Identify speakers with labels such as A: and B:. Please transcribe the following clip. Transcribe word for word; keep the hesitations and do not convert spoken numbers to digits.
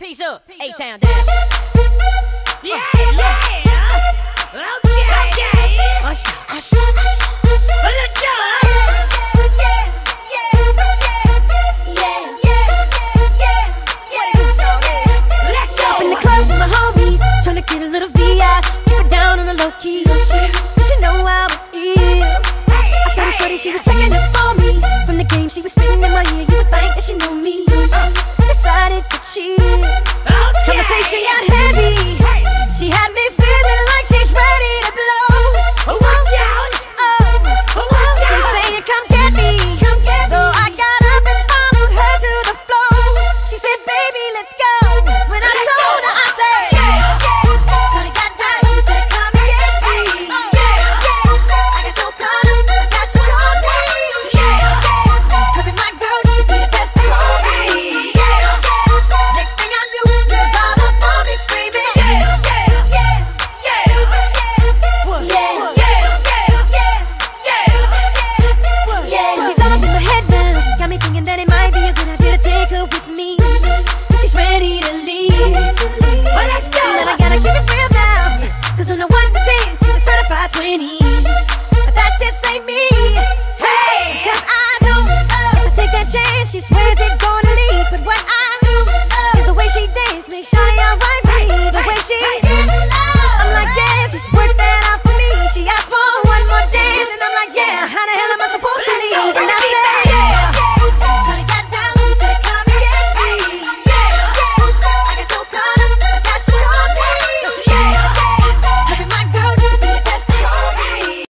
A: Peace up, A-Town down. Yeah, yeah. Okay, okay. Hush, hush, hush. Let's go. Yeah, yeah, yeah, yeah, yeah, yeah, yeah. Let's go. Up in the club with my homies, tryna get a little V.